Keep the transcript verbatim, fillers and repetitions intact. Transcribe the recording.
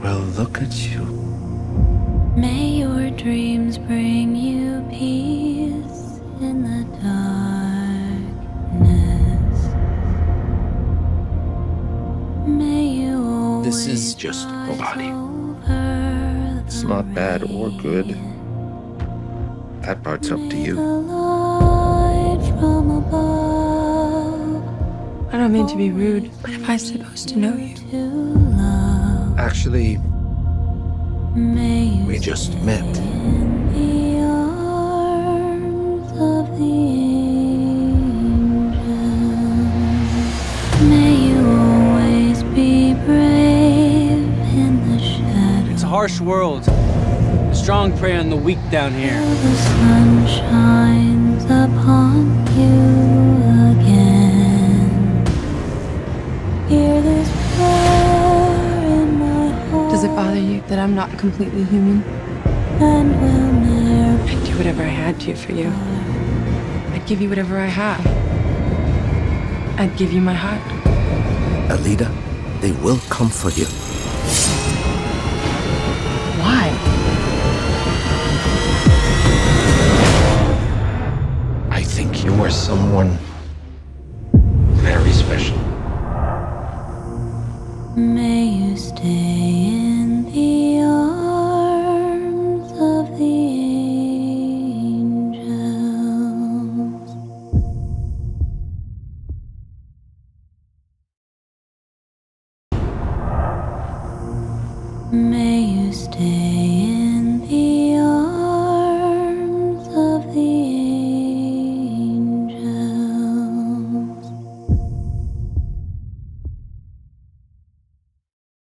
Well, look at you. May your dreams bring you peace in the darkness. May you This is just a body. It's not bad or good. That part's up to you. I don't mean to be rude, but am I supposed to know you? Actually, we just met. It's a harsh world. The strong prey on the weak down here. The sun shines upon you again. Hear this prayer in my heart. Does it bother you that I'm not completely human? And will never I'd do whatever I had to for you. I'd give you whatever I have. I'd give you my heart. Alita, they will come for you. Why? I think you are someone very special. May you stay in the arms of the angels. May you stay